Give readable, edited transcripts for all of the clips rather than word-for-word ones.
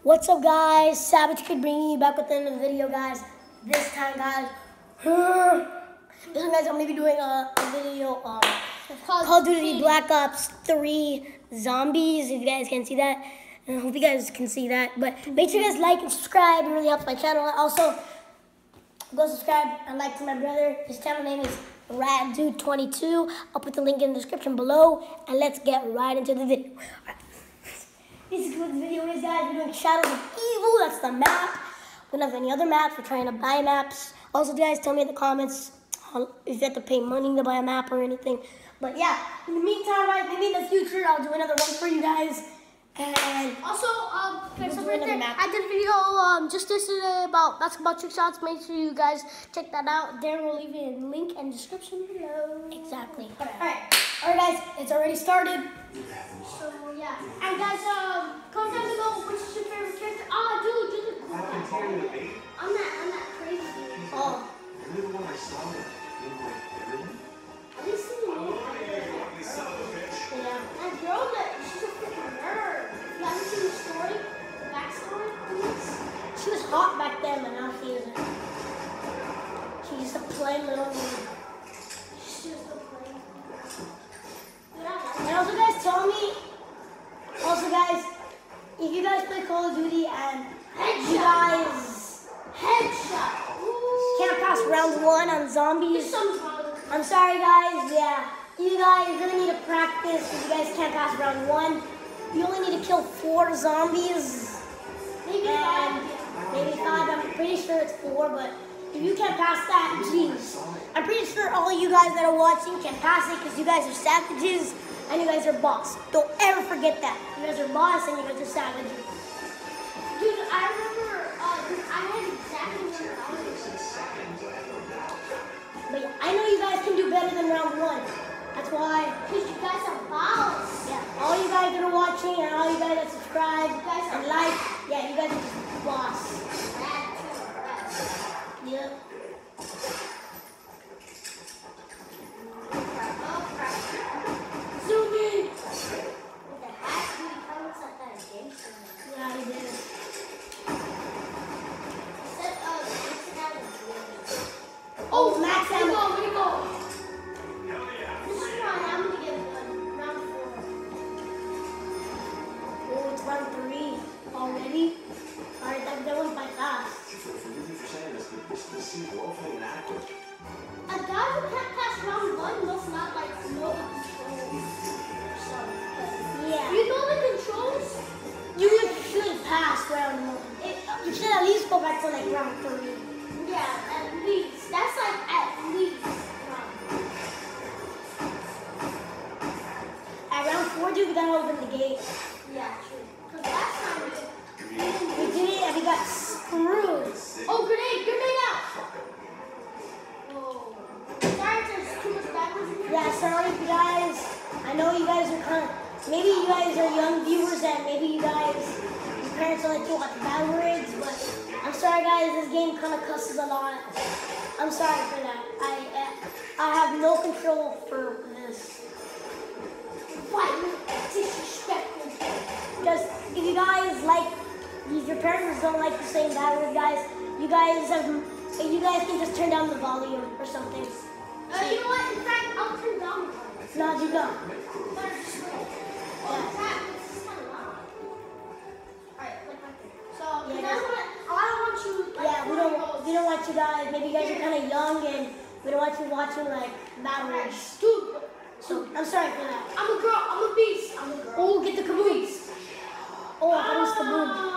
What's up, guys? Savage Kid bringing you back with another video, guys. This time, guys, I'm gonna be doing a video on Call of Duty Black Ops 3 Zombies. If you guys can see that, and I hope you guys can see that. But make sure you guys like and subscribe. It really helps my channel. Also, go subscribe and like to my brother. His channel name is RadDude22. I'll put the link in the description below, and let's get right into the video. Basically what this video is, guys, we're doing Shadows of Evil. That's the map. We don't have any other maps. We're trying to buy maps. Also, guys, tell me in the comments if you have to pay money to buy a map or anything. But yeah, in the meantime, guys, maybe in the future I'll do another one for you guys. And also, we'll do another map. I did a video just yesterday about basketball trick shots. Make sure you guys check that out. Darren will leave a link in the description below. Exactly. Alright, guys, it's already started. So yeah, and guys, comment down below which is your favorite character. Dude, I'm that crazy dude. Oh. You're the one I saw that looked like everyone? At least in the name. Yeah. And girl, she's a freaking nerd. You haven't seen the story, the backstory on this? She was hot back then, but now she isn't. She's just a plain little nerd. She's just a plain. And also, guys, tell me. Also, guys, if you guys play Call of Duty and you guys can't pass round 1 on zombies, I'm sorry, guys. Yeah, you guys really need to practice. If you guys can't pass round 1, you only need to kill 4 zombies. Maybe 5. Maybe 5. I'm pretty sure it's 4, but if you can't pass that, jeez. I'm pretty sure all you guys that are watching can pass it because you guys are savages and you guys are boss. Don't ever forget that. You guys are boss and you guys are savages. Dude, I remember, I had exactly 1,000. But yeah, I know you guys can do better than round 1. That's why. Because you guys are boss. Yeah, all you guys that are watching and all you guys that subscribe and like, yeah, you guys are just boss. Yep. Zoom in. With the hat, dude, how looks like that again? Yeah, he did. Oh, max ammo. Where'd it go? This is why I'm gonna get round 4. Oh, it's round 3 already. Alright, that went by fast. Forgive me for saying this, but this seems woefully inadequate. A guy who can't pass round 1 must not like know the controls. Yeah. You know the controls? You should pass round 1. You should at least go back to like round 3. Yeah, at least. That's like at least. At round 4, dude, we gotta open the gate. Yeah, true. Because last time We did it and we got screwed. Oh, grenade out! Whoa. Sorry, there's too much backwards in here. Yeah, sorry you guys. I know you guys are kind of, maybe you guys are young viewers and maybe you guys, your parents don't let you watch bad words, but I'm sorry guys, this game kind of cusses a lot. I'm sorry for that. I have no control for this. Why you disrespectful? Because if you guys like, if your parents don't like you saying bad words, guys, you guys can just turn down the volume or something. You know what? In fact, I'll turn down the volume. No, you don't. But it's just like, oh, crap, this is kind of loud. Alright, like right there. So, Yeah, I don't want you, like, Yeah, we don't want you guys. Maybe you guys are kind of young and we don't want you watching like bad words. Dude, So I'm sorry for that. I'm a girl, I'm a beast. I'm a girl. Oh, get the caboose. Oh, I thought it was kaboom.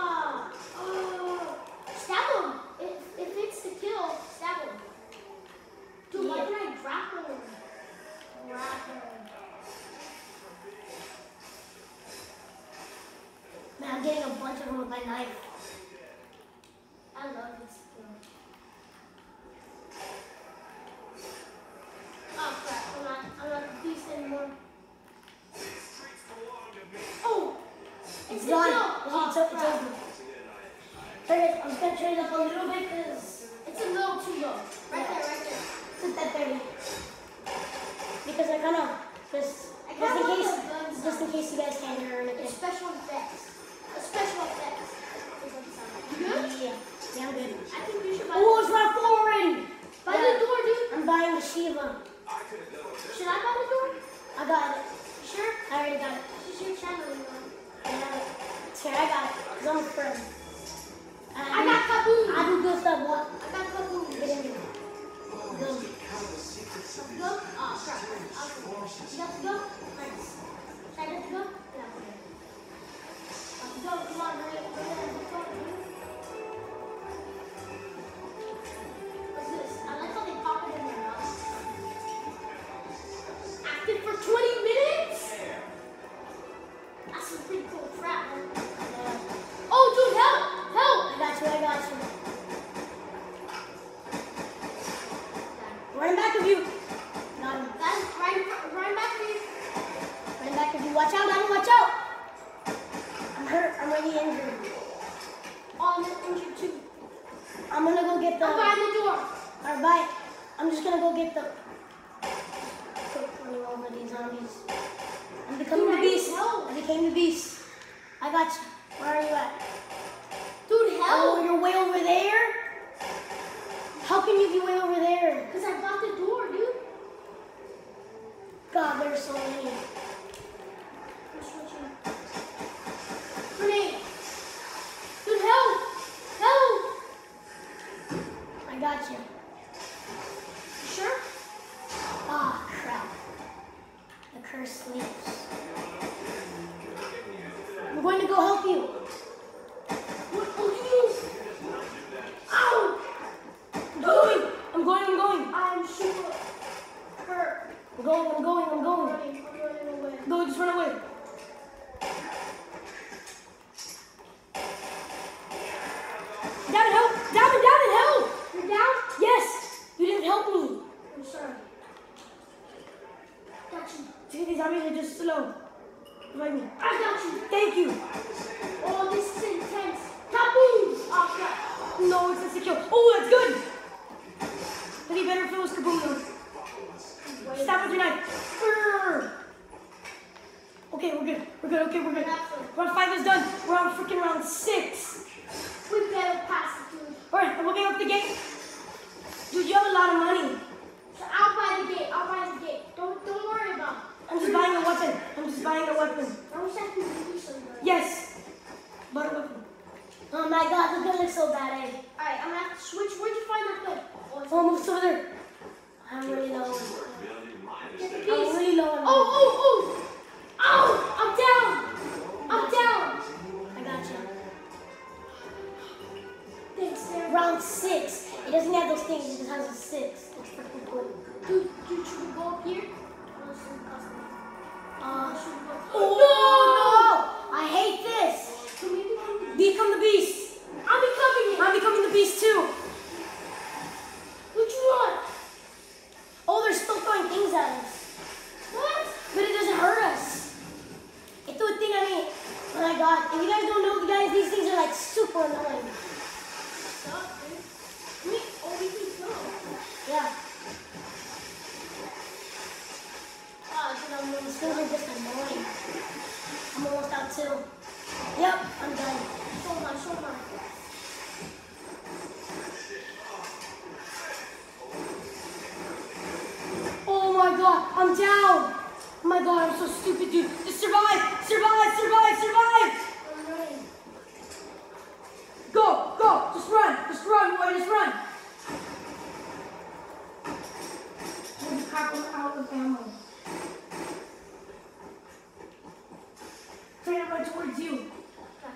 Stab him. If it's the kill, stab him. Dude, why Yeah. can I grapple him? Man, I'm getting a bunch of them with my knife. I love this skill. Oh crap, I'm not a beast anymore. Oh! It's the gone. kill. It's over. I'm just gonna turn it up a little bit because It's a little too low. Right there. it's at 30. Because I kind of just in case you guys can't hear anything. Special effects. Special effects. Here, I got it. Cause I'm a friend. I got Kaboom. I do good stuff. What? I got Kaboom. Get in here. Go. Go? Oh, crap. You got to go? Nice. Should I get to go? Yeah, okay. Let's go. Come on, hurry up. Let's go. What's this? I like how they pop it in their mouth. Active for 20 minutes? That's some pretty cool crap, man. Oh, dude, help! Help! I got you. I got you. Running back of you. Got him. That's right back to you. Running back of you. Watch out, Donnie. Watch out. I'm hurt. I'm really injured. Oh, I'm injured too. I'm gonna go get the. I'm behind the door. Alright, bye. I'm just gonna go get the. Quick running over these zombies. I'm becoming the beast. I became the beast. I got you. Where are you at? Dude, Oh, help! you're way over there? How can you be way over there? Because I blocked the door, dude. God, there's so many. I'm switching. Grenade! Dude, help! Help! I got you. You sure? Ah, crap. The curse sleeps. I'm going to go help you. What? Oh, ow! I'm going. I'm super hurt. I'm going. I'm running away. Go, just run away. David, help! David, help! You're down? Yes! You didn't help me. I'm sorry. Got you. See, these zombies are just slow. Revive me. I got you. Thank you. Oh, this is intense. Kaboom! Oh, crap. No, it's insecure. Oh, that's good. But he better fill his kaboom though. Stop with your knife. Brrr. Okay, we're good. Okay, we're good. Round 5 is done. We're on freaking round 6. We better pass it, dude. Alright, I'm looking up the gate. Dude, you have a lot of money. So I'll buy the gate. Don't worry about it. I'm just buying a weapon. I wish I could give you some. Yes. But a weapon. Oh my god, the gun looks so bad, eh? Alright, I'm gonna have to switch. Where'd you find that gun? Oh, it's Oh, move over there. I'm really low. Get the I'm piece. really low. Oh! I'm down! I got you. Thanks, Sarah. Round 6. It doesn't have those things. It just has a 6. It's freaking cool. Dude, should we go up here? Oh no! I hate this. Can we become the Become the beast. I'm becoming it! I'm becoming the beast too. Which one? Oh, they're still throwing things at us. What? But it doesn't hurt us. Ito a thing, oh my god. If you guys don't know, guys, these things are like super annoying. Suck, dude. We can go. Yeah. These things are just annoying. I'm almost out too. Yep, I'm done. Show mine. Oh my god, I'm down. Oh my god, I'm so stupid, dude. Just survive. I'm running. Go. Just run, boy, just run. Holy crap, I'm out of ammo. Trying to run towards you. Got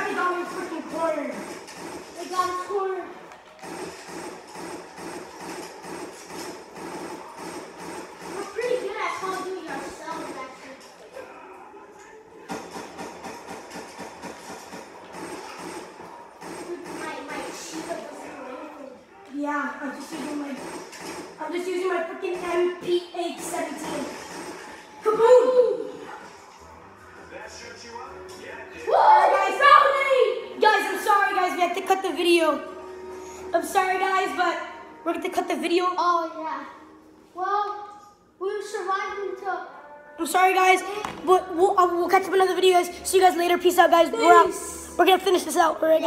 They got me freaking cornered. They got us cornered. We're pretty good at Call of Duty ourselves, actually. My Shiva doesn't do anything. Yeah, I'm just using my freaking MP817. Kaboom! Guys, I'm sorry, guys. We have to cut the video. I'm sorry, guys, but we're going to cut the video. Oh, yeah. Well, we survived until... I'm sorry, guys, but we'll catch up in another video, guys. See you guys later. Peace out, guys. We're out. We're going to finish this out. All right, guys.